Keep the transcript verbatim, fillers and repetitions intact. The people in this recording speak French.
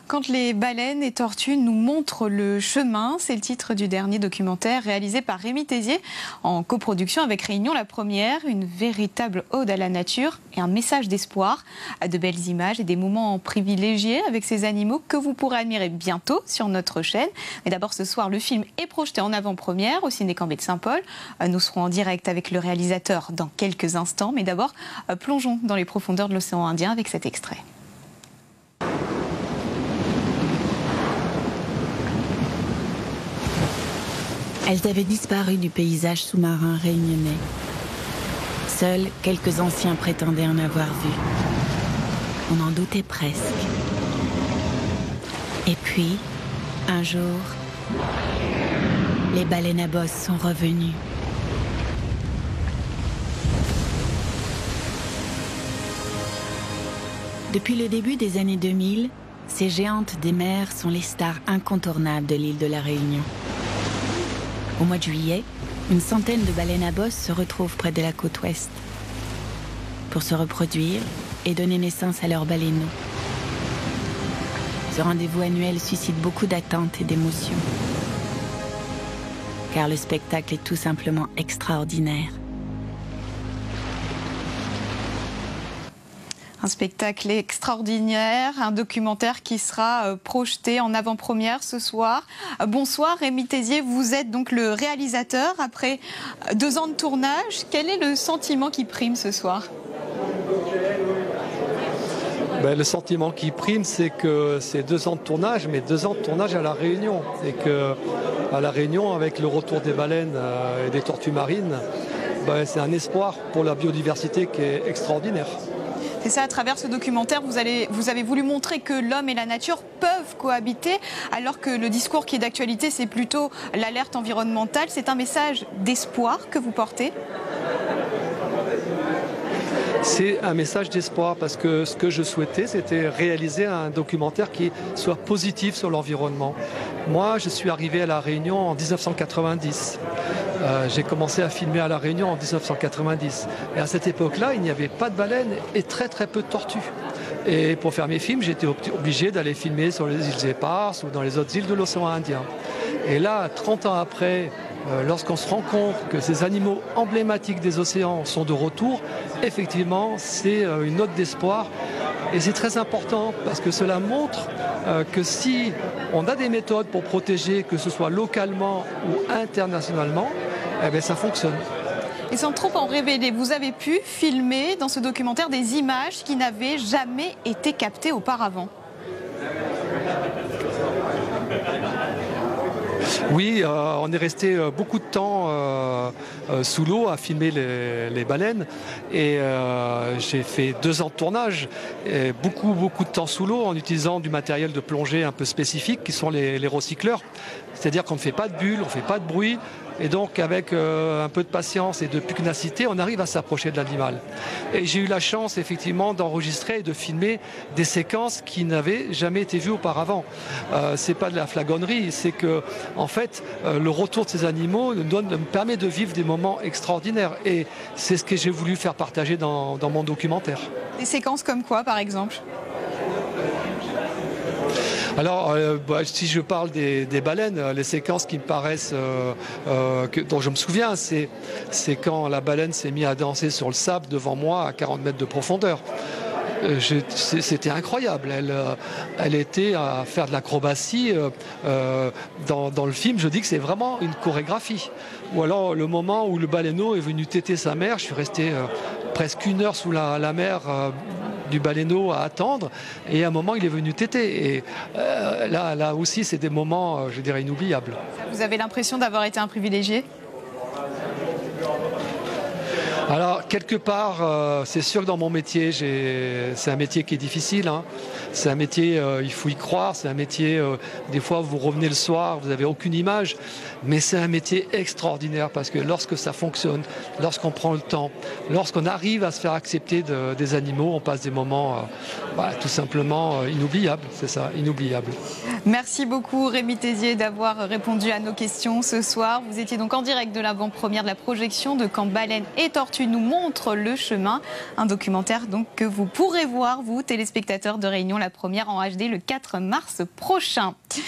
Quand les baleines et tortues nous montrent le chemin, c'est le titre du dernier documentaire réalisé par Rémi Thésier en coproduction avec Réunion La Première. Une véritable ode à la nature et un message d'espoir, à de belles images et des moments privilégiés avec ces animaux que vous pourrez admirer bientôt sur notre chaîne. Mais d'abord ce soir, le film est projeté en avant-première au Ciné Cambé de Saint-Paul. Nous serons en direct avec le réalisateur dans quelques instants. Mais d'abord, plongeons dans les profondeurs de l'océan Indien avec cet extrait. Elles avaient disparu du paysage sous-marin réunionnais. Seuls quelques anciens prétendaient en avoir vu. On en doutait presque. Et puis, un jour, les baleines à bosse sont revenues. Depuis le début des années deux mille, ces géantes des mers sont les stars incontournables de l'île de la Réunion. Au mois de juillet, une centaine de baleines à bosse se retrouvent près de la côte ouest pour se reproduire et donner naissance à leurs baleineaux. Ce rendez-vous annuel suscite beaucoup d'attentes et d'émotions, car le spectacle est tout simplement extraordinaire. Un spectacle extraordinaire, un documentaire qui sera projeté en avant-première ce soir. Bonsoir Rémi Thésier, vous êtes donc le réalisateur après deux ans de tournage. Quel est le sentiment qui prime ce soir ? Ben, le sentiment qui prime, c'est que c'est deux ans de tournage, mais deux ans de tournage à La Réunion. Et que à La Réunion, avec le retour des baleines et des tortues marines, ben, c'est un espoir pour la biodiversité qui est extraordinaire. C'est ça, à travers ce documentaire, vous, allez, vous avez voulu montrer que l'homme et la nature peuvent cohabiter, alors que le discours qui est d'actualité, c'est plutôt l'alerte environnementale. C'est un message d'espoir que vous portez ? C'est un message d'espoir parce que ce que je souhaitais, c'était réaliser un documentaire qui soit positif sur l'environnement. Moi, je suis arrivé à La Réunion en mille neuf cent quatre-vingt-dix. Euh, j'ai commencé à filmer à La Réunion en mille neuf cent quatre-vingt-dix. Et à cette époque-là, il n'y avait pas de baleines et très très peu de tortues. Et pour faire mes films, j'étais obligé d'aller filmer sur les îles Éparses ou dans les autres îles de l'océan Indien. Et là, trente ans après, euh, lorsqu'on se rend compte que ces animaux emblématiques des océans sont de retour, effectivement, c'est euh, une note d'espoir. Et c'est très important parce que cela montre euh, que si on a des méthodes pour protéger, que ce soit localement ou internationalement, eh bien, ça fonctionne. Et sans trop en révéler, vous avez pu filmer dans ce documentaire des images qui n'avaient jamais été captées auparavant. Oui, euh, on est resté euh, beaucoup de temps euh, euh, sous l'eau à filmer les, les baleines et euh, j'ai fait deux ans de tournage, et beaucoup beaucoup de temps sous l'eau en utilisant du matériel de plongée un peu spécifique qui sont les, les recycleurs. C'est-à-dire qu'on ne fait pas de bulles, on ne fait pas de bruit. Et donc, avec euh, un peu de patience et de pugnacité, on arrive à s'approcher de l'animal. Et j'ai eu la chance, effectivement, d'enregistrer et de filmer des séquences qui n'avaient jamais été vues auparavant. Euh, c'est pas de la flagornerie, c'est que, en fait, euh, le retour de ces animaux me, donne, me permet de vivre des moments extraordinaires. Et c'est ce que j'ai voulu faire partager dans, dans mon documentaire. Des séquences comme quoi, par exemple ? Alors, euh, bah, si je parle des, des baleines, les séquences qui me paraissent, euh, euh, que, dont je me souviens, c'est, c'est quand la baleine s'est mise à danser sur le sable devant moi à quarante mètres de profondeur. Euh, je, c'était incroyable. Elle, euh, elle était à faire de l'acrobatie. Euh, euh, dans, dans le film, je dis que c'est vraiment une chorégraphie. Ou alors le moment où le baleineau est venu téter sa mère, je suis resté euh, presque une heure sous la, la mer. Euh, du baleineau à attendre et à un moment il est venu téter et euh, là, là aussi c'est des moments euh, je dirais inoubliables. Vous avez l'impression d'avoir été un privilégié ? Alors, quelque part, euh, c'est sûr que dans mon métier, j'ai... c'est un métier qui est difficile. Hein. C'est un métier, euh, il faut y croire. C'est un métier, euh, des fois, vous revenez le soir, vous n'avez aucune image. Mais c'est un métier extraordinaire parce que lorsque ça fonctionne, lorsqu'on prend le temps, lorsqu'on arrive à se faire accepter de, des animaux, on passe des moments euh, bah, tout simplement euh, inoubliables. C'est ça, inoubliables. Merci beaucoup Rémi Thésier d'avoir répondu à nos questions ce soir. Vous étiez donc en direct de l'avant-première de la projection de Quand baleines et tortues tortues nous montrent le chemin. Un documentaire donc que vous pourrez voir, vous, téléspectateurs de Réunion, la première en H D le quatre mars prochain.